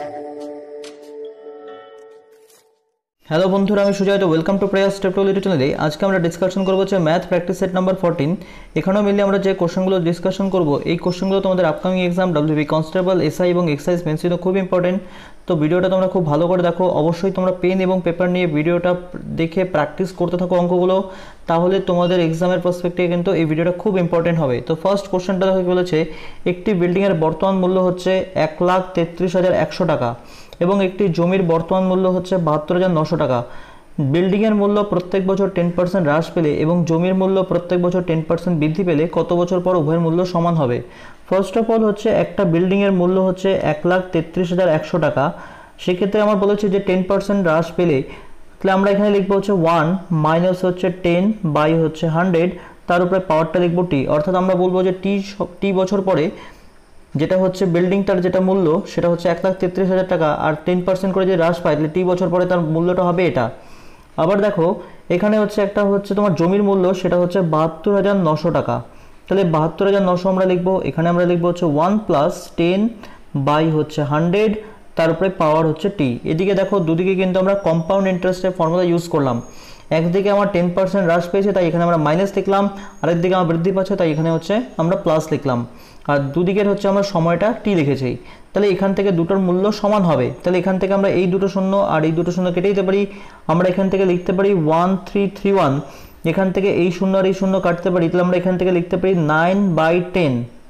Hello বন্ধুরা, আমি সুজয়। তো welcome to prayer step YouTube চ্যানেলে। আজকে আমরা ডিসকাশন করবো হচ্ছে ম্যাথ প্র্যাকটিস সেট নাম্বার 14। এখানেও মিলে আমরা যে কোশ্চেনগুলো ডিসকাশন করব, এই কোশ্চেনগুলো তোমাদের upcoming exam WB constable, SI এবং এক্সাইজ মেন্সিনও খুব ইম্পর্টেন্ট। তো ভিডিওটা তোমরা খুব ভালো করে দেখো। অবশ্যই তোমরা পেন এবং পেপার নিয়ে ভিডিওটা দেখে প্র্যাকটিস করতে থাকো অঙ্কগুলো, তাহলে তোমাদের এক্সামের পার্সপেক্টিভে কিন্তু এই ভিডিওটা খুব ইম্পর্টেন্ট হবে। তো ফার্স্ট কোশ্চেনটা দেখো বলেছে, একটি বিল্ডিংয়ের বর্তমান মূল্য হচ্ছে 1,33,100 টাকা এবং একটি জমির বর্তমান মূল্য হচ্ছে 72,900 টাকা। বিল্ডিংয়ের মূল্য প্রত্যেক বছর 10% হ্রাস পেলে এবং জমির মূল্য প্রত্যেক বছর 10% বৃদ্ধি পেলে কত বছর পর উভয়ের মূল্য সমান হবে? ফার্স্ট অফ অল হচ্ছে একটা বিল্ডিংয়ের মূল্য হচ্ছে 1,33,100 টাকা। সেক্ষেত্রে আমার বলেছে যে 10% হ্রাস পেলে, তাহলে আমরা এখানে লিখবো হচ্ছে 1 মাইনাস হচ্ছে 10 বাই হচ্ছে 100, তার উপরে পাওয়ারটা লিখবো টি। অর্থাৎ আমরা বলবো যে টি বছর পরে যেটা হচ্ছে বিল্ডিংটার যেটা মূল্য সেটা হচ্ছে 1,33,000 টাকা, আর 10% করে যে হ্রাস পায় তাহলে টি বছর পরে তার মূল্যটা হবে এটা। আবার দেখো এখানে হচ্ছে একটা হচ্ছে তোমার জমির মূল্য, সেটা হচ্ছে 72,900 টাকা। তাহলে 72,900 আমরা লিখবো, এখানে আমরা লিখবো হচ্ছে 1 প্লাস 10 বাই হচ্ছে 100, তার উপরে পাওয়ার হচ্ছে টি। এদিকে দেখো দুদিকে কিন্তু আমরা কম্পাউন্ড ইন্টারেস্টের ফর্মুলা ইউজ করলাম। একদিকে আমার 10% হ্রাস পেয়েছে তাই এখানে আমরা মাইনাস লিখলাম, আরেকদিকে আমার বৃদ্ধি পাচ্ছে তাই এখানে হচ্ছে আমরা প্লাস লিখলাম, আর দুদিকের হচ্ছে আমরা সময়টা টি লিখেছি। তাহলে এখান থেকে দুটোর মূল্য সমান হবে। তাহলে এখান থেকে আমরা এই দুটো শূন্য আর এই দুটো শূন্য কেটে দিতে পারি। আমরা এখান থেকে লিখতে পারি 1331, এখান থেকে এই শূন্য আর এই শূন্য কাটতে পারি। তাহলে আমরা এখান থেকে লিখতে পারি 9/10,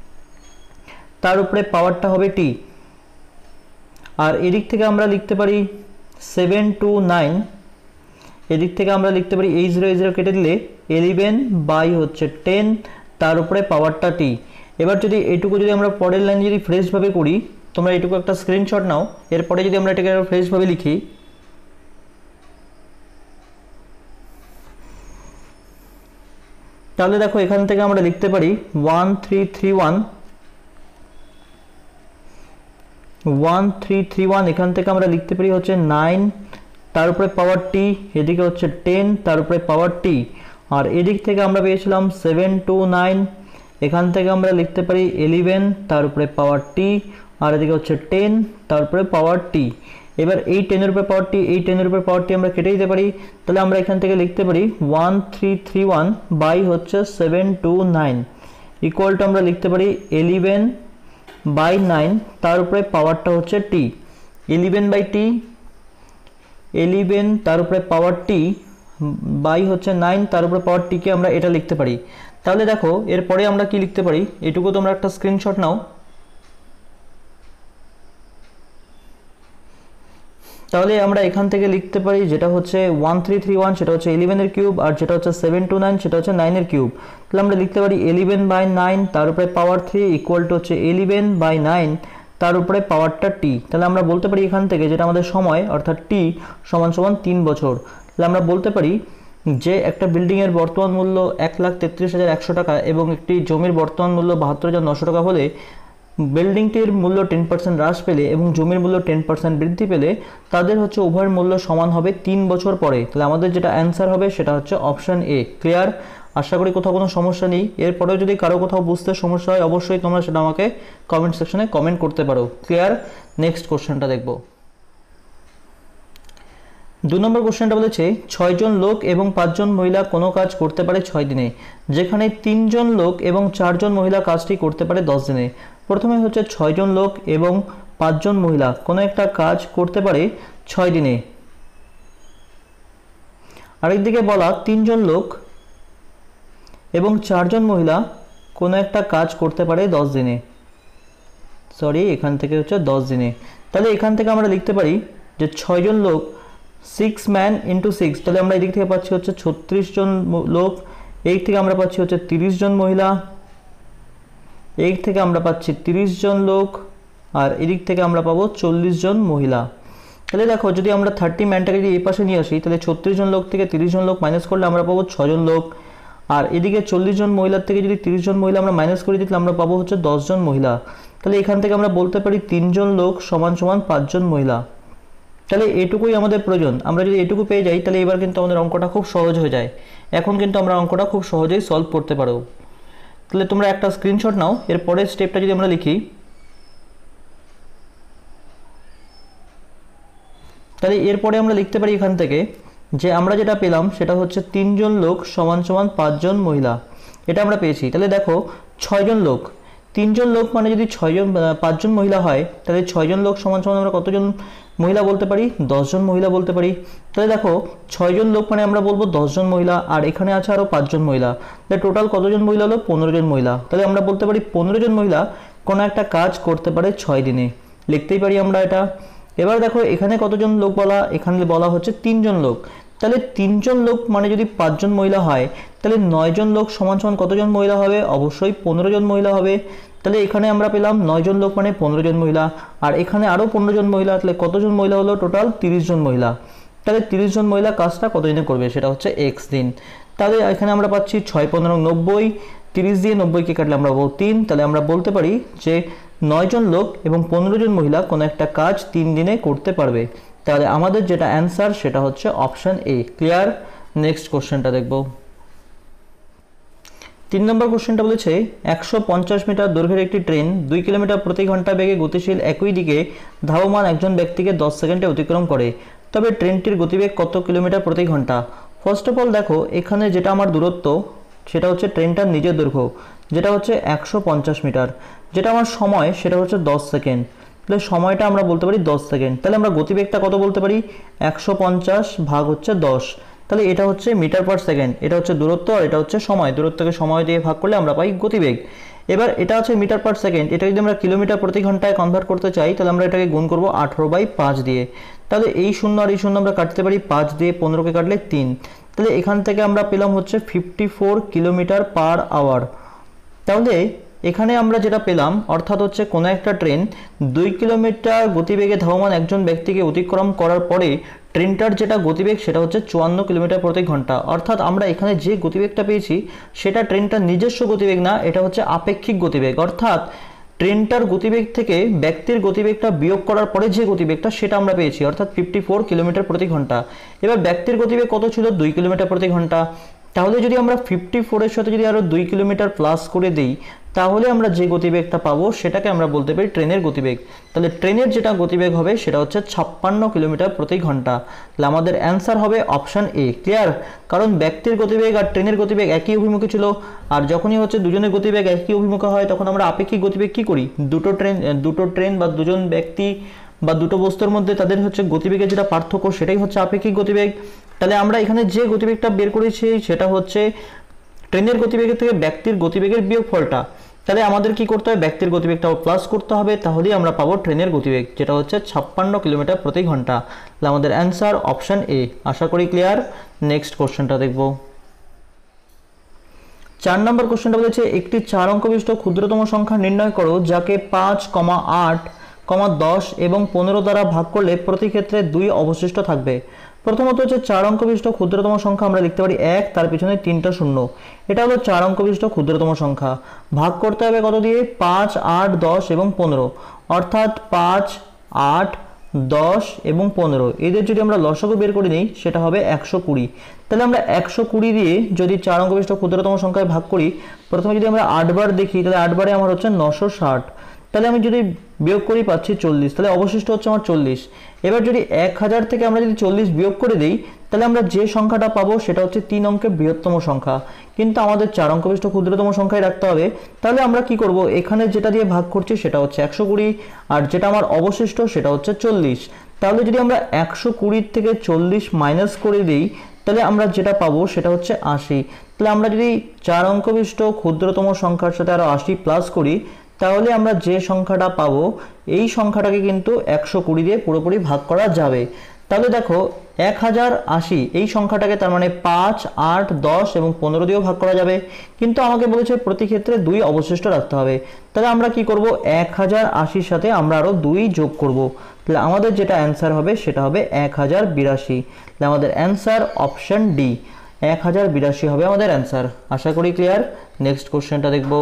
তার উপরে পাওয়ারটা হবে টি। আর এদিক থেকে আমরা লিখতে পারি 729, এদিক থেকে আমরা লিখতে পারি এই 0 কেটে দিলে 11 বাই হচ্ছে 10, তার উপরে পাওয়ারটা টি। এবার যদি এইটুকু যদি আমরা পরের লাইন যদি ফ্রেশভাবে করি, তোমরা এইটুকু একটা স্ক্রিনশট নাও, এরপরে যদি আমরা এটাকে ফ্রেশভাবে লিখি, তাহলে দেখো এখান থেকে আমরা লিখতে পারি 1331, এখান থেকে আমরা লিখতে পারি হচ্ছে 9, তার উপরে পাওয়ার টি, এদিকে হচ্ছে 10, তার উপরে পাওয়ার টি। আর এদিক থেকে আমরা পেয়েছিলাম 729, এখান থেকে আমরা লিখতে পারি 11, তার উপরে পাওয়ার টি, আর এদিকে হচ্ছে 10, তার উপরে পাওয়ার টি। এবার এই 10-এর উপরে পাওয়ার টি, এই 10-এর উপরে পাওয়ার টি আমরা কেটে দিতে পারি। তাহলে আমরা এখান থেকে লিখতে পারি 1331 বাই হচ্ছে 729 ইকুয়াল টু আমরা লিখতে পারি 11/9, তার উপরে পাওয়ারটা হচ্ছে টি। 11/টি, 11 তার উপরে পাওয়ার টি বাই হচ্ছে 9, তার উপরে পাওয়ার টিকে আমরা এটা লিখতে পারি। তাহলে দেখো এরপরে আমরা কি লিখতে পারি, এটুকু তোমরা একটা স্ক্রিনশট নাও। তাহলে আমরা এখান থেকে লিখতে পারি যেটা হচ্ছে 1331 সেটা হচ্ছে 11-এর কিউব, আর যেটা হচ্ছে 729 সেটা হচ্ছে 9-এর কিউব। তাহলে আমরা লিখতে পারি 11/9 তার উপরে পাওয়ার 3 ইকুয়াল টু হচ্ছে 11/9, তার উপরে পাওয়ারটা টি। তাহলে আমরা বলতে পারি এখান থেকে যেটা আমাদের সময় অর্থাৎ টি সমান সমান 3 বছর। তাহলে আমরা বলতে পারি যে একটা বিল্ডিংয়ের বর্তমান মূল্য 1,33,100 টাকা এবং একটি জমির বর্তমান মূল্য 72,900 টাকা হলে বিল্ডিংটির মূল্য 10% হ্রাস পেলে এবং জমির মূল্য 10% বৃদ্ধি পেলে তাদের হচ্ছে উভয়ের মূল্য সমান হবে 3 বছর পরে। তাহলে আমাদের যেটা অ্যান্সার হবে সেটা হচ্ছে অপশান এ। ক্লিয়ার? আশা করি কোথাও কোনো সমস্যা নেই। এরপরেও যদি কারো কোথাও বুঝতে সমস্যা হয় অবশ্যই তোমরা সেটা আমাকে কমেন্ট সেকশনে কমেন্ট করতে পারো। ক্লিয়ার? নেক্সট কোশ্চেনটা দেখব। 2 নম্বর কোশ্চেনটা বলেছে 6 জন লোক এবং 5 জন মহিলা কোনো কাজ করতে পারে 6 দিনে, যেখানে 3 জন লোক এবং 4 জন মহিলা কাজটি করতে পারে 10 দিনে। প্রথমে হচ্ছে 6 জন লোক এবং 5 জন মহিলা কোনো একটা কাজ করতে পারে 6 দিনে। আরেকদিকে বলা 3 জন লোক এবং 4 জন মহিলা কোনো একটা কাজ করতে পারে 10 দিনে। সরি, এখান থেকে হচ্ছে 10 দিনে। তাহলে এখান থেকে আমরা লিখতে পারি যে 6 জন লোক 6 ম্যান ইন্টু 6, তাহলে আমরা এদিক থেকে পাচ্ছি হচ্ছে 36 জন লোক, এই থেকে আমরা পাচ্ছি হচ্ছে 30 জন মহিলা, এই থেকে আমরা পাচ্ছি 30 জন লোক, আর এদিক থেকে আমরা পাবো 40 জন মহিলা। তাহলে দেখো যদি আমরা 30 ম্যানটাকে যদি এই পাশে নিয়ে আসি তাহলে 36 জন লোক থেকে 30 জন লোক মাইনাস করলে আমরা পাবো 6 জন লোক, আর এদিকে 40 জন মহিলার থেকে যদি 30 জন মহিলা আমরা মাইনাস করে দিই তাহলে আমরা পাবো হচ্ছে 10 জন মহিলা। তাহলে এখান থেকে আমরা বলতে পারি 3 জন লোক সমান সমান 5 জন মহিলা। তাহলে এটুকুই আমাদের প্রয়োজন। আমরা যদি এটুকু পেয়ে যাই তাহলে এবার কিন্তু আমাদের অঙ্কটা খুব সহজ হয়ে যায়। এখন কিন্তু আমরা অঙ্কটা খুব সহজেই সলভ করতে পারো। তাহলে তোমরা একটা স্ক্রিনশট নাও। এর পরের স্টেপটা যদি আমরা লিখি, তাহলে এরপরে আমরা লিখতে পারি এখান থেকে যে আমরা যেটা পেলাম সেটা হচ্ছে 3 জন লোক সমান সমান 5 জন মহিলা, এটা আমরা পেয়েছি। তাহলে দেখো 6 জন লোক, 3 জন লোক মানে যদি 5 জন মহিলা হয়, তাহলে 6 জন লোক সমান সমান আমরা কতজন মহিলা বলতে পারি? 10 জন মহিলা বলতে পারি। তাহলে দেখো 6 জন লোক মানে আমরা বলবো 10 জন মহিলা, আর এখানে আছে আরও 5 জন মহিলা, তাহলে টোটাল কতজন মহিলা হলো? 15 জন মহিলা। তাহলে আমরা বলতে পারি 15 জন মহিলা কোনো একটা কাজ করতে পারে 6 দিনে, লিখতেই পারি আমরা এটা। এবার দেখো এখানে কতজন লোক বলা, এখানে বলা হচ্ছে 3 জন লোক, তাহলে 3 জন লোক মানে যদি 5 জন মহিলা হয়, তাহলে 9 জন লোক সমান সমান কতজন মহিলা হবে? অবশ্যই 15 জন মহিলা হবে। তাহলে এখানে আমরা পেলাম 9 জন লোক মানে 15 জন মহিলা, আর এখানে আরও 15 জন মহিলা, তাহলে কতজন মহিলা হলো? টোটাল 30 জন মহিলা। তাহলে 30 জন মহিলা কাজটা কতদিনে করবে? সেটা হচ্ছে x দিন। তাহলে এখানে আমরা পাচ্ছি 6 15 90, 30 দিয়ে 90কে কাটলে আমরা পাবো 3। তাহলে আমরা বলতে পারি যে 9 জন লোক এবং 15 জন মহিলা কোনো একটা কাজ 3 দিনে করতে পারবে। তাহলে আমাদের যেটা অ্যান্সার সেটা হচ্ছে অপশন এ। ক্লিয়ার? নেক্সট কোশ্চেনটা দেখব। 3 নম্বর কোশ্চেনটা বলেছে 150 মিটার দৈর্ঘ্যের একটি ট্রেন 2 কিলোমিটার প্রতি ঘন্টা বেগে গতিশীল একই দিকে ধাবমান একজন ব্যক্তিকে 10 সেকেন্ডে অতিক্রম করে, তবে ট্রেনটির গতিবেগ কত কিলোমিটার প্রতি ঘন্টা? ফার্স্ট অফ অল দেখো এখানে যেটা আমার দূরত্ব সেটা হচ্ছে ট্রেনটার নিজের দৈর্ঘ্য, যেটা হচ্ছে 150 মিটার, যেটা আমার সময় সেটা হচ্ছে 10 সেকেন্ড। তাহলে সময়টা আমরা বলতে পারি 10 সেকেন্ড। তাহলে আমরা গতিবেগটা কত বলতে পারি? 150 ভাগ হচ্ছে 10, তাহলে এটা হচ্ছে মিটার পার সেকেন্ড। এটা হচ্ছে দূরত্ব আর এটা হচ্ছে সময়, দূরত্বকে সময় দিয়ে ভাগ করলে আমরা পাই গতিবেগ। এবার এটা হচ্ছে মিটার পার সেকেন্ড, এটা যদি আমরা কিলোমিটার প্রতি ঘন্টায় কনভার্ট করতে চাই তাহলে আমরা এটাকে গুণ করব 18/5 দিয়ে। তাহলে এই শূন্য আর এই শূন্য আমরা কাটতে পারি, 5 দিয়ে 15কে কাটলে 3। তাহলে এখান থেকে আমরা পেলাম হচ্ছে 54 কিলোমিটার পার আওয়ার। তাহলে এখানে আমরা যেটা পেলাম অর্থাৎ হচ্ছে কোনো একটা ট্রেন 2 কিলোমিটার গতিবেগে ধাবমান একজন ব্যক্তিকে অতিক্রম করার পরে ট্রেনটার যেটা গতিবেগ সেটা হচ্ছে 54 কিলোমিটার প্রতি ঘন্টা। অর্থাৎ আমরা এখানে যে গতিবেগটা পেয়েছি সেটা ট্রেনটার নিজস্ব গতিবেগ না, এটা হচ্ছে আপেক্ষিক গতিবেগ। অর্থাৎ ট্রেনটার গতিবেগ থেকে ব্যক্তির গতিবেগটা বিয়োগ করার পরে যে গতিবেগটা সেটা আমরা পেয়েছি, অর্থাৎ 54 কিলোমিটার প্রতি ঘন্টা। এবার ব্যক্তির গতিবেগ কত ছিল? 2 কিলোমিটার প্রতি ঘন্টা। তাহলে যদি আমরা 54-এর সাথে যদি আরও 2 কিলোমিটার প্লাস করে দিই তাহলে আমরা যে গতিবেগটা পাবো সেটাকে আমরা বলতে পারি ট্রেনের গতিবেগ। তাহলে ট্রেনের যেটা গতিবেগ হবে সেটা হচ্ছে 56 কিলোমিটার প্রতি ঘন্টা। তাহলে আমাদের অ্যান্সার হবে অপশান এ। ক্লিয়ার? কারণ ব্যক্তির গতিবেগ আর ট্রেনের গতিবেগ একই অভিমুখে ছিল, আর যখনই হচ্ছে দুজনের গতিবেগ একই অভিমুখে হয় তখন আমরা আপেক্ষিক গতিবেগ কী করি? দুটো ট্রেন বা দুজন ব্যক্তি বা দুটো বস্তুর মধ্যে তাদের হচ্ছে গতিবেগের যেটা পার্থক্য সেটাই হচ্ছে আপেক্ষিক গতিবেগ। তাহলে আমরা এখানে যে গতিবেগটা বের করেছি সেটা হচ্ছে ট্রেনের গতিবেগের থেকে ব্যক্তির গতিবেগের বিয়োগফলটা। তাহলে আমাদের কি করতে হবে? ব্যক্তির গতিবেগটাও প্লাস করতে হবে, তাহলেই আমরা পাবো ট্রেনের গতিবেগ, যেটা হচ্ছে 56 কিলোমিটার প্রতি ঘন্টা। তাহলে আমাদের অ্যান্সার অপশান এ। আশা করি ক্লিয়ার। নেক্সট কোশ্চেনটা দেখব। 4 নম্বর কোশ্চেনটা বলেছে একটি 4 অঙ্ক বিশিষ্ট ক্ষুদ্রতম সংখ্যা নির্ণয় করো যাকে 5, 8, 10 এবং 15 দ্বারা ভাগ করলে প্রতি ক্ষেত্রে 2 অবশিষ্ট থাকবে। প্রথমত হচ্ছে 4 অঙ্ক বিশিষ্ট ক্ষুদ্রতম সংখ্যা আমরা লিখতে পারি 1, তার পিছনে 3টা শূন্য। এটা হলো 4 অঙ্ক বিশিষ্ট ক্ষুদ্রতম সংখ্যা। ভাগ করতে হবে কত দিয়ে? 5, 8, 10 এবং 15, অর্থাৎ 5, 8, 10 এবং 15 এদের যদি আমরা লসাগু বের করে নিই সেটা হবে 120। তাহলে আমরা 120 দিয়ে যদি 4 অঙ্ক বিশিষ্ট ক্ষুদ্রতম সংখ্যায় ভাগ করি, প্রথমে যদি আমরা 8 বার দেখি তাহলে 8 বারে আমার হচ্ছে 960। তাহলে আমি যদি বিয়োগ করি পাচ্ছি 40, তাহলে অবশিষ্ট হচ্ছে আমার 40। এবার যদি 1000 থেকে আমরা যদি 40 বিয়োগ করে দিই তাহলে আমরা যে সংখ্যাটা পাবো সেটা হচ্ছে 3 অঙ্কের বৃহত্তম সংখ্যা, কিন্তু আমাদের 4 অঙ্ক বিশিষ্ট ক্ষুদ্রতম সংখ্যায় রাখতে হবে। তাহলে আমরা কি করব? এখানে যেটা দিয়ে ভাগ করছি সেটা হচ্ছে 120, আর যেটা আমার অবশিষ্ট সেটা হচ্ছে 40। তাহলে যদি আমরা 120 থেকে 40 মাইনাস করে দিই তাহলে আমরা যেটা পাবো সেটা হচ্ছে 80। তাহলে আমরা যদি 4 অঙ্ক বিশিষ্ট ক্ষুদ্রতম সংখ্যার সাথে আরও 80 প্লাস করি তাহলে আমরা যে সংখ্যাটা পাবো এই সংখ্যাটাকে কিন্তু 120 দিয়ে পুরোপুরি ভাগ করা যাবে। তাহলে দেখো 1080 এই সংখ্যাটাকে তার মানে 5, 8, 10 এবং 15 দিয়েও ভাগ করা যাবে, কিন্তু আমাকে বলেছে প্রতি ক্ষেত্রে 2 অবশিষ্ট রাখতে হবে। তাহলে আমরা কি করব? 1080-র সাথে আমরা আরও 2 যোগ করব। তাহলে আমাদের যেটা অ্যান্সার হবে সেটা হবে 1082। তাহলে আমাদের অ্যান্সার অপশন ডি, 1082 হবে আমাদের অ্যান্সার। আশা করি ক্লিয়ার। নেক্সট কোশ্চেনটা দেখব।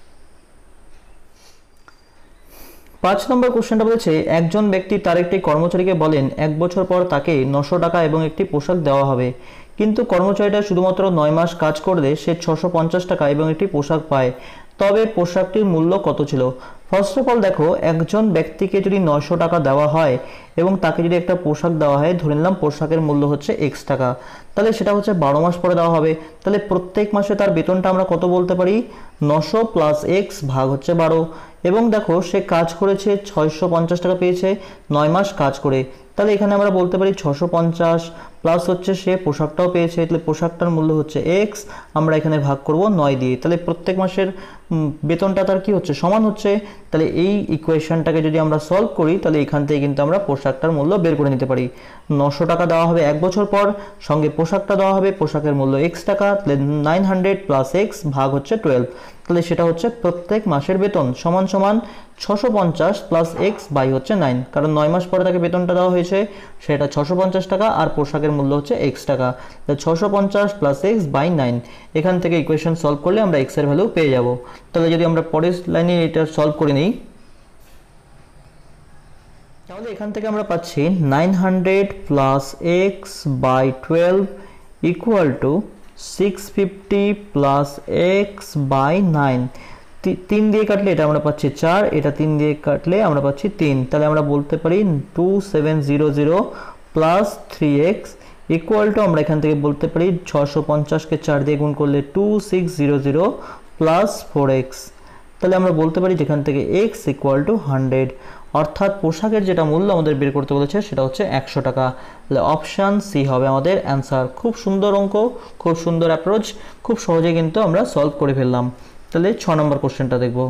5 নম্বর কোশ্চেনটা বলেছে একজন ব্যক্তি তার একটি কর্মচারীকে বলেন 1 বছর পর তাকে 900 টাকা এবং একটি পোশাক দেওয়া হবে, কিন্তু কর্মচারীটা শুধুমাত্র 9 মাস কাজ করলে সে 650 টাকা এবং একটি পোশাক পায়। তবে পোশাকটির মূল্য কত ছিল। ফার্স্ট অফ অল দেখো, একজন ব্যক্তিকে যদি 900 টাকা দেওয়া হয় এবং তাকে যদি একটা পোশাক দেওয়া হয়, ধরে নিলাম পোশাকের মূল্য হচ্ছে এক্স টাকা, তাহলে সেটা হচ্ছে 12 মাস পরে দেওয়া হবে। তাহলে প্রত্যেক মাসে তার বেতনটা আমরা কত বলতে পারি, 900 প্লাস এক্স ভাগ হচ্ছে 12। এবং দেখো সে কাজ করেছে 650 টাকা পেয়েছে 9 মাস কাজ করে, তাহলে এখানে আমরা বলতে পারি 650 প্লাস হচ্ছে সে পোশাকটাও পেয়েছে, তাহলে পোশাকটার মূল্য হচ্ছে এক্স, আমরা এখানে ভাগ করব 9 দিয়ে, তাহলে প্রত্যেক মাসের বেতনটা তার কি হচ্ছে, সমান হচ্ছে। তাহলে এই ইকুয়েশনটাকে যদি আমরা সলভ করি, তাহলে এখান থেকে কিন্তু আমরা পোশাকটার মূল্য বের করে নিতে পারি। 900 টাকা দেওয়া হবে 1 বছর পর, সঙ্গে পোশাকটা দেওয়া হবে, পোশাকের মূল্য এক্স টাকা, তাহলে 900 প্লাস এক্স ভাগ হচ্ছে 12, তাহলে সেটা হচ্ছে প্রত্যেক মাসের বেতন সমান সমান 650 প্লাস এক্স বাই হচ্ছে 9, কারণ 9 মাস পরে তাকে বেতনটা দেওয়া হয়েছে, সেটা 650 টাকা, আর পোশাকের মূল্য হচ্ছে এক্স টাকা, তাহলে 650 প্লাস এক্স বাই 9। এখান থেকে ইকুয়েশন সলভ করলে আমরা এক্স এর ভ্যালু পেয়ে যাব। তাহলে যদি আমরা পরের লাইনে এটা সলভ করে নিই, তাহলে এখান থেকে আমরা পাচ্ছি 900 plus x by 12 equal to 650 plus x by 9। 3 দিয়ে কাটলে এটা আমরা পাচ্ছি 4, এটা 3 দিয়ে কাটলে আমরা পাচ্ছি 3, তাহলে আমরা বলতে পারি 2700 প্লাস 3x ইকুয়াল টু, আমরা এখান থেকে বলতে পারি 650কে 4 দিয়ে গুণ করলে 2600 প্লাস 4x, তাহলে আমরা বলতে পারি যেখান থেকে x ইকুয়াল টু 100, অর্থাৎ পোশাকের যেটা মূল্য আমাদের বের করতে বলেছে সেটা হচ্ছে 100 টাকা। তাহলে অপশান সি হবে আমাদের অ্যান্সার। খুব সুন্দর অঙ্ক, খুব সুন্দর অ্যাপ্রোচ, খুব সহজে কিন্তু আমরা সলভ করে ফেললাম। তাহলে 6 নম্বর কোশ্চেনটা দেখব।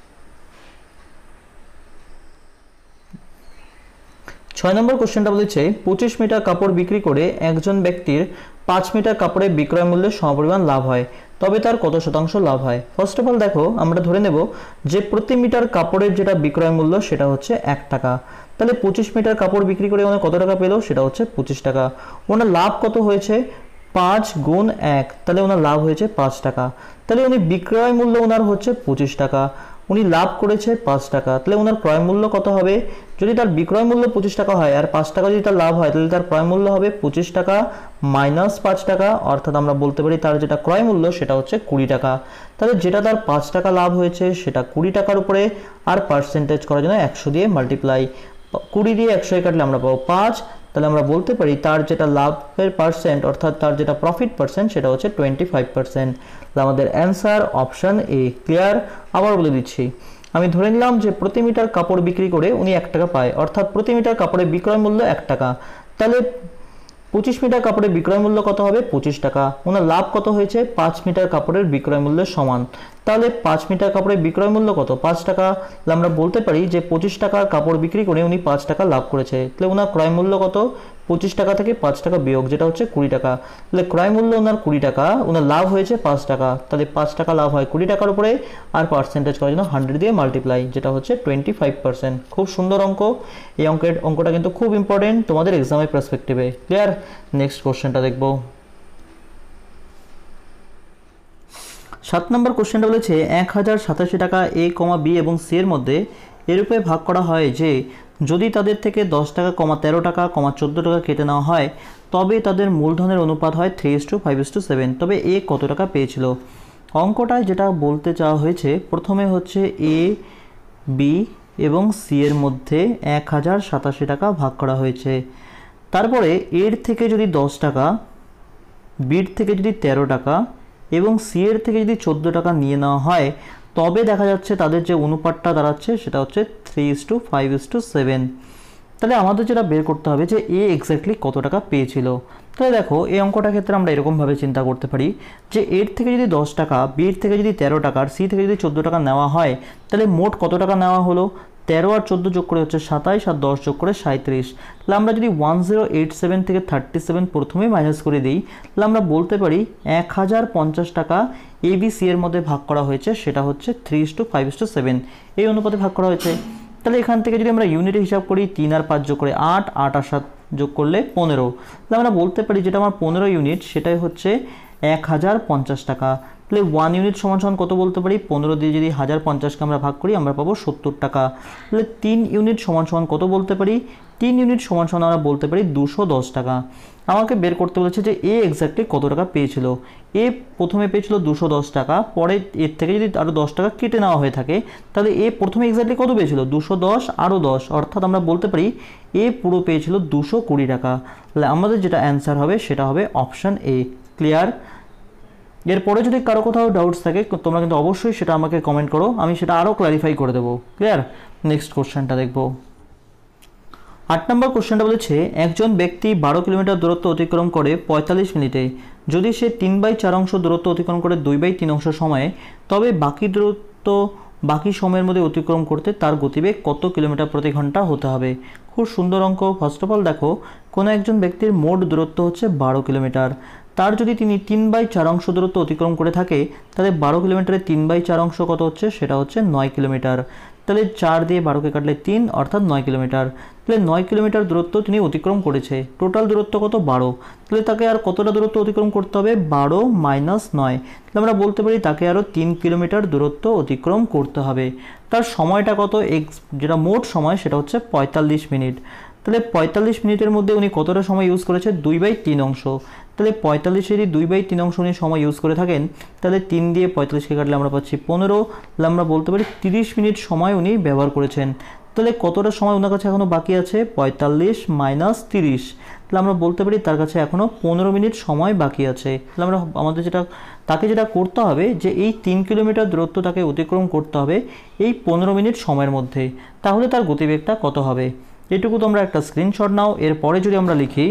6 নম্বর কোশ্চেনটা বলেছে 25 মিটার কাপড় বিক্রি করে একজন ব্যক্তির 5 মিটার কাপড়ের বিক্রয় মূল্যের সমপরিমাণ লাভ হয়, তবে তার কত শতাংশ লাভ হয়। ফার্স্ট অফ অল দেখো, আমরা ধরে নেব যে প্রতি মিটার কাপড়ের যেটা বিক্রয় মূল্য সেটা হচ্ছে 1 টাকা, তাহলে 25 মিটার কাপড় বিক্রি করে ওনার কত টাকা পেলো, সেটা হচ্ছে 25 টাকা। ওনার লাভ কত হয়েছে, 5 গুণ 1, তাহলে ওনার লাভ হয়েছে 5 টাকা। তাহলে উনি বিক্রয় মূল্য ওনার হচ্ছে 25 টাকা, উনি লাভ করেছে 5 টাকা, তাহলে ওনার ক্রয় মূল্য কত হবে, যদি তার বিক্রয় মূল্য 25 টাকা হয় আর 5 টাকা যদি তার লাভ হয়, তাহলে তার ক্রয় মূল্য হবে 25 টাকা মাইনাস 5 টাকা, অর্থাৎ আমরা বলতে পারি তার যেটা ক্রয় মূল্য সেটা হচ্ছে 20 টাকা। তাহলে যেটা তার 5 টাকা লাভ হয়েছে সেটা 20 টাকার উপরে, আর পার্সেন্টেজ করার জন্য 100 দিয়ে মাল্টিপ্লাই, 20 দিয়ে 100 কাটলে আমরা পাবো 5, তাহলে আমরা বলতে পারি তার যেটা লাভের পার্সেন্ট অর্থাৎ তার যেটা প্রফিট পার্সেন্ট সেটা হচ্ছে 25%। আমাদের অ্যান্সার অপশান এ। ক্লিয়ার? আবার বলে দিচ্ছি, আমি ধরে নিলাম যে প্রতি মিটার কাপড় বিক্রি করে উনি 1 টাকা পায়, অর্থাৎ প্রতি মিটার কাপড়ের বিক্রয় মূল্য 1 টাকা, তাহলে 25 মিটার কাপড়ের বিক্রয় মূল্য কত হবে, 25 টাকা। ওনার লাভ কত হয়েছে, 5 মিটার কাপড়ের বিক্রয় মূল্যের সমান, তাহলে 5 মিটার কাপড়ের বিক্রয় মূল্য কত, 5 টাকা। তাহলে আমরা বলতে পারি যে 25 টাকার কাপড় বিক্রি করে উনি 5 টাকা লাভ করেছে, তাহলে ওনার ক্রয় মূল্য কত, 25 টাকা থেকে 5 টাকা বিয়োগ, যেটা হচ্ছে 20 টাকা। তাহলে ক্রয় মূল্য ওনার 20 টাকা, ওনার লাভ হয়েছে 5 টাকা, তাহলে 5 টাকা লাভ হয় 20 টাকার উপরে, আর পার্সেন্টেজ করার জন্য 100 দিয়ে মাল্টিপ্লাই, যেটা হচ্ছে 25%। খুব সুন্দর অঙ্ক। এই অঙ্কটা কিন্তু খুব ইম্পর্টেন্ট তোমাদের এক্সামের পার্সপেক্টিভে। ক্লিয়ার? নেক্সট কোশ্চেনটা দেখবো। 7 নম্বর কোশ্চেনটা বলেছে 1087 টাকা এ, বি এবং সি এর মধ্যে এরূপে ভাগ করা হয় যে যদি তাদের থেকে 10 টাকা, 13 টাকা, 14 টাকা কেটে নেওয়া হয়, তবে তাদের মূলধনের অনুপাত হয় 3:5:7। তবে এ কত টাকা পেয়েছিল। অঙ্কটায় যেটা বলতে চাওয়া হয়েছে, প্রথমে হচ্ছে এ, বি এবং সি এর মধ্যে 1087 টাকা ভাগ করা হয়েছে, তারপরে এর থেকে যদি 10 টাকা, বির থেকে যদি 13 টাকা এবং সি এর থেকে যদি 14 টাকা নিয়ে নেওয়া হয়, তবে দেখা যাচ্ছে তাদের যে অনুপাতটা দাঁড়াচ্ছে সেটা হচ্ছে 3:5:7। তাহলে আমাদের যেটা বের করতে হবে যে এ এক্স্যাক্টলি কত টাকা পেয়েছিল। তাহলে দেখো, এই অঙ্কটার ক্ষেত্রে আমরা এরকমভাবে চিন্তা করতে পারি যে এর থেকে যদি 10 টাকা, বির থেকে যদি 13 টাকা, আর সি থেকে যদি 14 টাকা নেওয়া হয়, তাহলে মোট কত টাকা নেওয়া হলো, 13 আর 14 যোগ করে হচ্ছে 27, আর 10 যোগ করে 37। তাহলে আমরা যদি 1087 থেকে 37 প্রথমে মাইনাস করে দিই, তাহলে আমরা বলতে পারি 1050 টাকা এবিসি এর মধ্যে ভাগ করা হয়েছে, সেটা হচ্ছে 3:5:7 এই অনুপাতে ভাগ করা হয়েছে। তাহলে এখান থেকে যদি আমরা ইউনিটে হিসাব করি, 3 আর 5 যোগ করে 8, 8 আর 7 যোগ করলে 15, তাহলে আমরা বলতে পারি যেটা আমার 15 ইউনিট সেটাই হচ্ছে 1050 টাকা। তাহলে 1 ইউনিট সমান সমান কত বলতে পারি, 15 দিয়ে যদি 1050কে আমরা ভাগ করি আমরা পাবো 70 টাকা। তাহলে 3 ইউনিট সমান সমান কত বলতে পারি, 3 ইউনিট সমান সমান আমরা বলতে পারি 210 টাকা। আমাকে বের করতে বলেছে যে এ এক্স্যাক্টলি কত টাকা পেয়েছিল। এ প্রথমে পেয়েছিল 210 টাকা, পরে এর থেকে যদি আরও 10 টাকা কেটে নেওয়া হয়ে থাকে তাহলে এ প্রথমে এক্স্যাক্টলি কত পেয়েছিল, 210 আরও 10, অর্থাৎ আমরা বলতে পারি এ পুরো পেয়েছিল 220 টাকা। তাহলে আমাদের যেটা অ্যান্সার হবে সেটা হবে অপশান এ। ক্লিয়ার? এরপরে যদি কারো কোথাও ডাউটস থাকে তোমরা কিন্তু অবশ্যই সেটা আমাকে কমেন্ট করো, আমি সেটা আরও ক্ল্যারিফাই করে দেবো। ক্লিয়ার? নেক্সট কোশ্চেনটা দেখবো। 8 নম্বর কোশ্চেনটা বলেছে একজন ব্যক্তি 12 কিলোমিটার দূরত্ব অতিক্রম করে 45 মিনিটে। যদি সে 3/4 অংশ দূরত্ব অতিক্রম করে 2/3 অংশ সময়ে, তবে বাকি দূরত্ব বাকি সময়ের মধ্যে অতিক্রম করতে তার গতিবেগ কত কিলোমিটার প্রতি ঘন্টা হতে হবে। খুব সুন্দর অঙ্ক। ফার্স্ট অফ অল দেখো, কোনো একজন ব্যক্তির মোট দূরত্ব হচ্ছে 12 কিলোমিটার। তার যদি তিনি 3/4 অংশ দূরত্ব অতিক্রম করে থাকে তাহলে 12 কিলোমিটারের 3/4 অংশ কত হচ্ছে, সেটা হচ্ছে 9 কিলোমিটার। তাহলে 4 দিয়ে 12কে কাটলে 3, অর্থাৎ 9 কিলোমিটার। তাহলে 9 কিলোমিটার দূরত্ব তিনি অতিক্রম করেছে। টোটাল দূরত্ব কত, 12। তাহলে তাকে আর কতটা দূরত্ব অতিক্রম করতে হবে, 12 - 9। তাহলে আমরা বলতে পারি তাকে আরও 3 কিলোমিটার দূরত্ব অতিক্রম করতে হবে। তার সময়টা কত, যেটা মোট সময় সেটা হচ্ছে 45 মিনিট। তাহলে 45 মিনিটের মধ্যে উনি কতটা সময় ইউজ করেছে, 2/3 অংশ। তাহলে 45-এরই 2/3 অংশ উনি সময় ইউজ করে থাকেন, তাহলে 3 দিয়ে 45কে কাটলে আমরা পাচ্ছি 15। তাহলে আমরা বলতে পারি 30 মিনিট সময় উনি ব্যবহার করেছেন। তাহলে কতটা সময় ওনার কাছে এখনও বাকি আছে, 45 - 30। তাহলে আমরা বলতে পারি তার কাছে এখনও 15 মিনিট সময় বাকি আছে। তাহলে আমরা আমাদের তাকে যেটা করতে হবে যে এই 3 কিলোমিটার দূরত্ব তাকে অতিক্রম করতে হবে এই 15 মিনিট সময়ের মধ্যে, তাহলে তার গতিবেগটা কত হবে। এটুকু তোমরা একটা স্ক্রিনশট নাও। এরপরে যদি আমরা লিখি,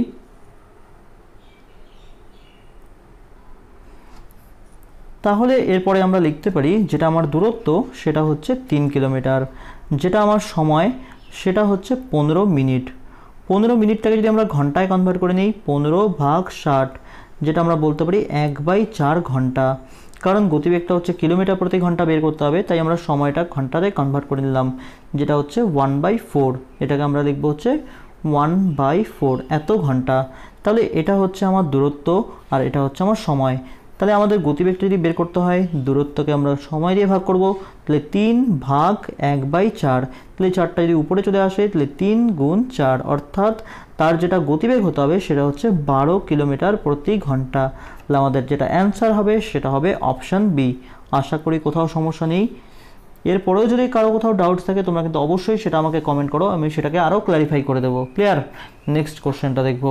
তাহলে এরপরে আমরা লিখতে পারি যেটা আমার দূরত্ব সেটা হচ্ছে 3 কিলোমিটার, যেটা আমার সময় সেটা হচ্ছে 15 মিনিট। 15 মিনিটটাকে যদি আমরা ঘন্টায় কনভার্ট করে নিই, 15/60, যেটা আমরা বলতে পারি 1/4 ঘন্টা। কারণ গতিবেগটা হচ্ছে কিলোমিটার প্রতি ঘন্টা বের করতে হবে, তাই আমরা সময়টা ঘন্টাতে কনভার্ট করে নিলাম, যেটা হচ্ছে 1/4। এটাকে আমরা লিখবো হচ্ছে 1/4, এত ঘন্টা। তাহলে এটা হচ্ছে আমার দূরত্ব আর এটা হচ্ছে আমার সময়। তাহলে আমাদের গতিবেগটা যদি বের করতে হয়, দূরত্বকে আমরা সময় দিয়ে ভাগ করব, তাহলে 3/1/4। তাহলে 4টা যদি উপরে চলে আসে তাহলে 3 × 4, অর্থাৎ তার যেটা গতিবেগ হতে হবে সেটা হচ্ছে 12 কিলোমিটার প্রতি ঘন্টা। তাহলে আমাদের যেটা অ্যান্সার হবে সেটা হবে অপশান বি। আশা করি কোথাও সমস্যা নেই। এরপরেও যদি কারো কোথাও ডাউটস থাকে তোমরা কিন্তু অবশ্যই সেটা আমাকে কমেন্ট করো, আমি সেটাকে আরও ক্ল্যারিফাই করে দেবো। ক্লিয়ার? নেক্সট কোশ্চেনটা দেখব।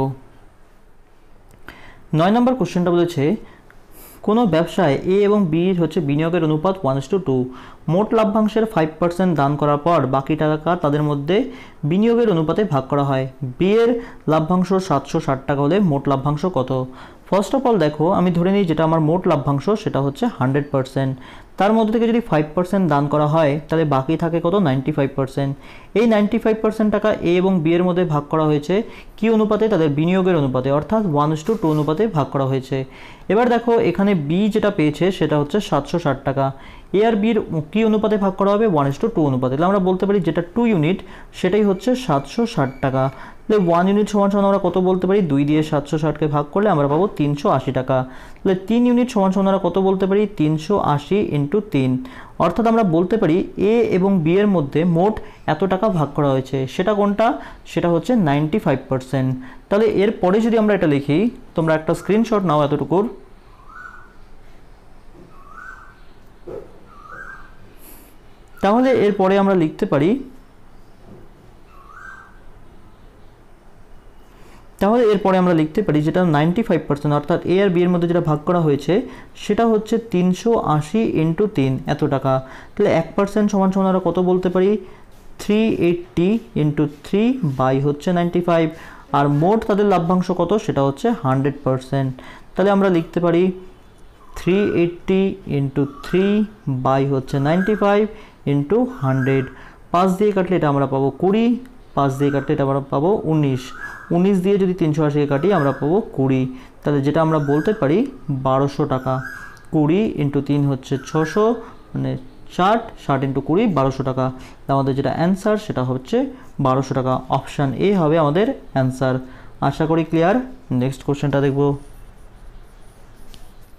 9 নম্বর কোশ্চেনটা বলেছে কোনো ব্যবসায় এ এবং বির হচ্ছে বিনিয়োগের অনুপাত 1:2। মোট লাভ্যাংশের 5% দান করার পর বাকি টাকা তাদের মধ্যে বিনিয়োগের অনুপাতে ভাগ করা হয়। বি এর লাভ্যাংশ 760 টাকা হলে মোট লাভ্যাংশ কত। ফার্স্ট অফ অল দেখো, আমি ধরে নিই যেটা আমার মোট লাভ্যাংশ সেটা হচ্ছে 100%। তার মধ্যে থেকে যদি 5% দান করা হয় তাহলে বাকি থাকে কত, 95%। এই 95% টাকা এ এবং বি এর মধ্যে ভাগ করা হয়েছে কি অনুপাতে, তাদের বিনিয়োগের অনুপাতে, অর্থাৎ 1:2 অনুপাতে ভাগ করা হয়েছে। এবার দেখো এখানে বি যেটা পেয়েছে সেটা হচ্ছে 760 টাকা। এ আর বির কি অনুপাতে ভাগ করা হবে, 1:2 অনুপাতে। তাহলে আমরা বলতে পারি যেটা 2 ইউনিট সেটাই হচ্ছে 760 টাকা। তাহলে 1 ইউনিট সমান সমান আমরা কত বলতে পারি, 2 দিয়ে 760কে ভাগ করলে আমরা পাবো 380 টাকা। তাহলে 3 ইউনিট সমান সমান আমরা কত বলতে পারি, 380 × 3, অর্থাৎ আমরা বলতে পারি এ এবং বি এর মধ্যে মোট এত টাকা ভাগ করা হয়েছে। সেটা কোনটা, সেটা হচ্ছে 95%। তাহলে এরপরে যদি আমরা এটা লিখি, তোমরা একটা স্ক্রিনশট নাও এতটুকুর। তাহলে এরপরে আমরা লিখতে পারি, যেটা 95%, অর্থাৎ এ আর বি এর মধ্যে যেটা ভাগ করা হয়েছে সেটা হচ্ছে 380 × 3, এত টাকা। তাহলে 1% সমান সমান আমরা কত বলতে পারি, 380 × 3 হচ্ছে 95। আর মোট তাদের লাভ্যাংশ কত, সেটা হচ্ছে 100%। তাহলে আমরা লিখতে পারি 380 × 3 হচ্ছে 95 × 100। 5 দিয়ে কাটলে এটা আমরা পাবো 20, 5 দিয়ে কাটলে এটা আমরা পাবো 19, 19 দিয়ে যদি 380কে কাটি আমরা পাবো 20। তাহলে যেটা আমরা বলতে পারি 1200 টাকা। 20 × 3 হচ্ছে 600, মানে 60 × 20 1200 টাকা। আমাদের যেটা অ্যান্সার সেটা হচ্ছে 1200 টাকা। অপশান এ হবে আমাদের অ্যান্সার। আশা করি ক্লিয়ার। নেক্সট কোশ্চেনটা দেখব।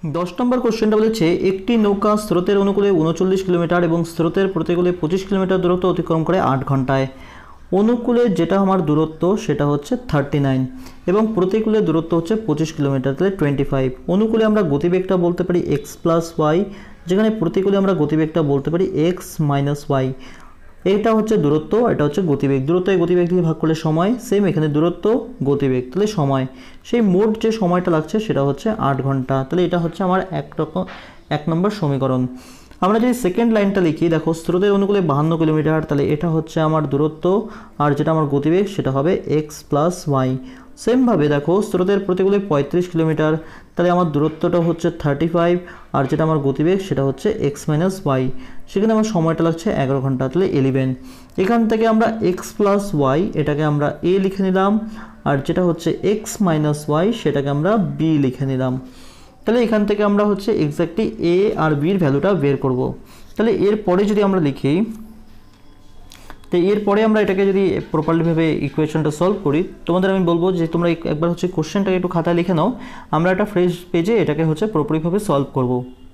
10 নম্বর কোশ্চেনটা বলেছে একটি নৌকা স্রোতের অনুকূলে 39 কিলোমিটার এবং স্রোতের প্রতিকূলে 25 কিলোমিটার দূরত্ব অতিক্রম করে 8 ঘন্টায়। অনুকূলে যেটা আমার দূরত্ব সেটা হচ্ছে 39 এবং প্রতিকূলে দূরত্ব হচ্ছে 25 কিলোমিটার, তাহলে 25। অনুকূলে আমরা গতিবেগটা বলতে পারি x প্লাস ওয়াই, যেখানে প্রতিকূলে আমরা গতিবেগটা বলতে পারি x মাইনাস ওয়াই। এটা হচ্ছে দূরত্ব, এটা হচ্ছে গতিবেগ। দূরত্ব এই গতিবেগ দিয়ে ভাগ করলে সময়, সেম এখানে দূরত্ব গতিবেগ, তাহলে সময়, সেই মোট যে সময়টা লাগছে সেটা হচ্ছে 8 ঘন্টা। তাহলে এটা হচ্ছে আমার 1 নম্বর সমীকরণ। আমরা যদি সেকেন্ড লাইনটা লিখি, দেখো স্রোতের অনুকূলে 52 কিলোমিটার, তাহলে এটা হচ্ছে আমার দূরত্ব, আর যেটা আমার গতিবেগ সেটা হবে x প্লাস ওয়াই। সেমভাবে দেখো স্রোতের প্রতিকূলে 35 কিলোমিটার, তাহলে আমার দূরত্বটা হচ্ছে 35, আর যেটা আমার গতিবেগ সেটা হচ্ছে x মাইনাস ওয়াই। সেখানে আমার সময়টা লাগছে 11 ঘন্টা, তাহলে 11। এখান থেকে আমরা x প্লাস ওয়াই এটাকে আমরা a লিখে নিলাম, আর যেটা হচ্ছে x মাইনাস ওয়াই সেটাকে আমরা b লিখে নিলাম। তাহলে এখান থেকে আমরা হচ্ছে এক্স্যাক্টলি a আর b এর ভ্যালুটা বের করব। তাহলে এরপরে যদি আমরা লিখি, তো এরপরে আমরা এটাকে যদি প্রপারলিভাবে ইকুয়েশনটা সলভ করি, তোমাদের আমি বলবো যে তোমরা একবার হচ্ছে কোশ্চেনটাকে একটু খাতায় লিখে নাও, আমরা একটা ফ্রেশ পেজে এটাকে হচ্ছে প্রপারলিভাবে সলভ করব।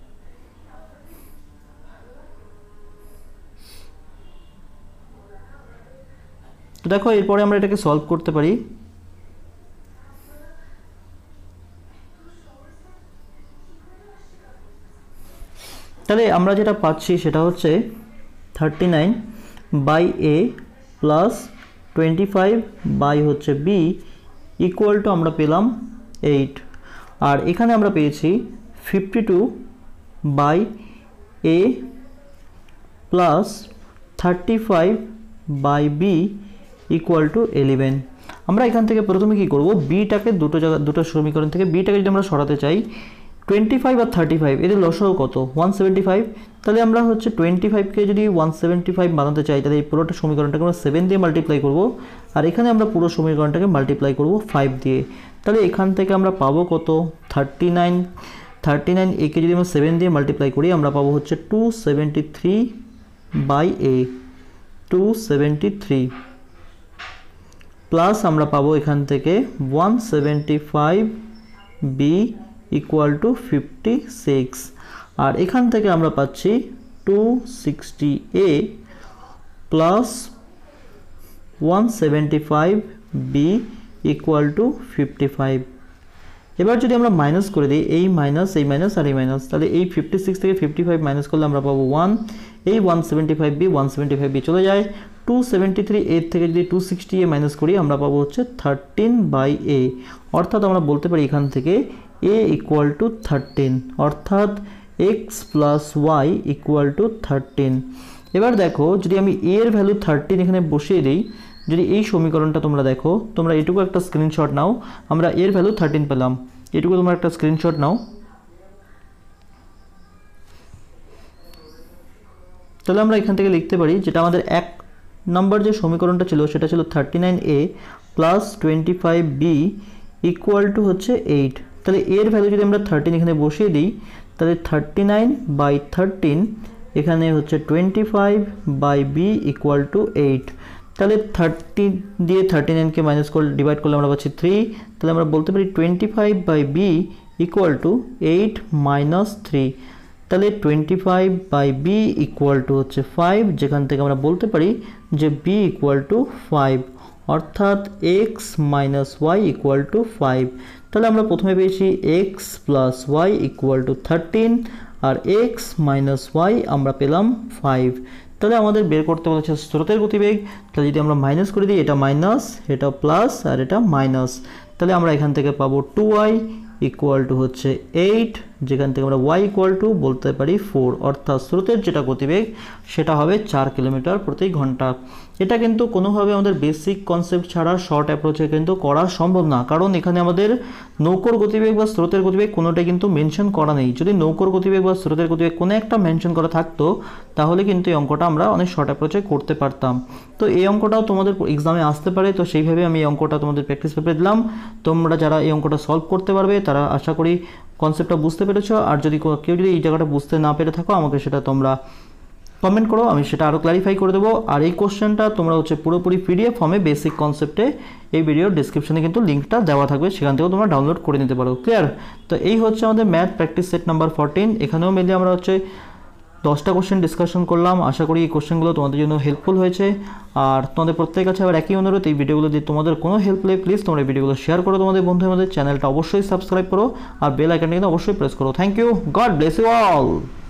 তো দেখো এরপরে আমরা এটাকে সলভ করতে পারি। তাহলে আমরা যেটা পাচ্ছি সেটা হচ্ছে 39 বাই a প্লাস 25 বাই হচ্ছে b ইকুয়াল টু আমরা পেলাম 8, আর এখানে আমরা পেয়েছি 52 by a plus 35 by b equal to 11। আমরা এখান থেকে প্রথমে কি করব, বিটাকে দুটো সমীকরণ থেকে বিটাকে যদি আমরা সরাতে চাই, 25 আর 35 এদের লসাগু কত, 175। তাহলে আমরা হচ্ছে 25কে যদি 175 বানাতে চাই, তাহলে এই পুরোটা সমীকরণটাকে আমরা 7 দিয়ে মাল্টিপ্লাই করব, আর এখানে আমরা পুরো সমীকরণটাকে মাল্টিপ্লাই করব 5 দিয়ে। তাহলে এখান থেকে আমরা পাবো কত, 39 একে যদি আমরা 7 দিয়ে মাল্টিপ্লাই করি আমরা পাবো হচ্ছে 273 বাই a, 273 প্লাস আমরা পাবো এখান থেকে 175 b ইকুয়াল টু 56, আর এখান থেকে আমরা পাচ্ছি 260a plus 175 b equal two 55। এবার যদি আমরা মাইনাস করে দিই, এই মাইনাস আর এই মাইনাস, তাহলে এই 56 থেকে 55 মাইনাস করলে আমরা পাবো 1, এই 175b চলে যায়। 273 এর থেকে যদি 260a মাইনাস করি আমরা পাবো হচ্ছে 13 বাই a, অর্থাৎ আমরা বলতে পারি এখান থেকে a ইকুয়াল টু 13, অর্থাৎ x plus y equal to 13। এবার দেখো যদি আমি a এর ভ্যালু 13 এখানে বসিয়ে দিই, যদি এই সমীকরণটা তোমরা দেখো, তোমরা এটুকু একটা স্ক্রিনশট নাও, আমরা এর ভ্যালু 13 পেলাম, এটুকু তোমরা একটা স্ক্রিনশট নাও। তাহলে আমরা এখান থেকে লিখতে পারি যেটা আমাদের 1 নম্বর যে সমীকরণটা ছিল সেটা ছিল 39a plus 25b equal to হচ্ছে 8। তাহলে এর ভ্যালু যদি আমরা 13 এখানে বসিয়ে দিই, তাহলে 39 বাই 13 এখানে হচ্ছে 25 বাই b ইকুয়াল টু 8। তাহলে 30 দিয়ে 39কে মাইনাস করে ডিভাইড করলে আমরা পাচ্ছি 3, তাহলে আমরা বলতে পারি 25 by b equal to 8 minus 3। তাহলে 25 বাই b ইকুয়াল টু হচ্ছে 5, যেখান থেকে আমরা বলতে পারি যে b ইকুয়াল টু 5, অর্থাৎ x minus y equal to 5। তাহলে আমরা প্রথমে পেয়েছি x plus y equal to 13, আর x মাইনাস ওয়াই আমরা পেলাম 5। তাহলে আমাদের বের করতে বলেছে স্রোতের গতিবেগ। তাহলে যদি আমরা মাইনাস করে দিই, এটা মাইনাস, এটা প্লাস, আর এটা মাইনাস, তাহলে আমরা এখান থেকে পাবো 2y ইকুয়াল টু হচ্ছে 8, যেখান থেকে আমরা y ইকুয়াল টু বলতে পারি 4, অর্থাৎ স্রোতের যেটা গতিবেগ সেটা হবে 4 কিলোমিটার প্রতি ঘন্টা। এটা কিন্তু কোনোভাবে আমাদের বেসিক কনসেপ্ট ছাড়া শর্ট অ্যাপ্রোচে কিন্তু করা সম্ভব না, কারণ এখানে আমাদের নৌকোর গতিবেগ বা স্রোতের গতিবেগ কোনোটাই কিন্তু মেনশন করা নেই। যদি নৌকোর গতিবেগ বা স্রোতের গতিবেগ কোনো একটা মেনশন করা থাকতো তাহলে কিন্তু এই অঙ্কটা আমরা অনেক শর্ট অ্যাপ্রোচে করতে পারতাম। তো এই অঙ্কটাও তোমাদের এক্সামে আসতে পারে, তো সেইভাবে আমি এই অঙ্কটা তোমাদের প্র্যাকটিস পেপারে দিলাম। তোমরা যারা এই অঙ্কটা সলভ করতে পারবে তারা আশা করি কনসেপ্টটা বুঝতে পেরেছো। আর যদি কেউ যদি এই জায়গাটা বুঝতে না পেরে থাকো আমাকে সেটা তোমরা কমেন্ট করো, আমি সেটা আরও ক্ল্যারিফাই করে দেবো। আর এই কোশ্চেনটা তোমরা হচ্ছে পুরোপুরি পিডিএফ ফর্মে বেসিক কনসেপ্টে এই ভিডিওর ডিসক্রিপশনে কিন্তু লিঙ্কটা দেওয়া থাকবে, সেখান থেকেও তোমরা ডাউনলোড করে নিতে পারো। ক্লিয়ার? তো এই হচ্ছে আমাদের ম্যাথ প্র্যাকটিস সেট নাম্বার 14। এখানেও মেনলি আমরা হচ্ছে 10টা কোশ্চেন ডিসকাশন করলাম। আশা করি এই কোশ্চেনগুলো তোমাদের জন্য হেল্পফুল হয়েছে। আর তোমাদের প্রত্যেকের কাছে আবার একই অনুরোধ, এই ভিডিওগুলো যদি তোমাদের কোনো হেল্প লাগে প্লিজ তোমরা এই ভিডিওগুলো শেয়ার করো তোমাদের বন্ধুদের মধ্যে, চ্যানেলটা অবশ্যই সাবস্ক্রাইব করো আর বেল আইকনটা কিন্তু অবশ্যই প্রেস করো। Thank you, God bless you all.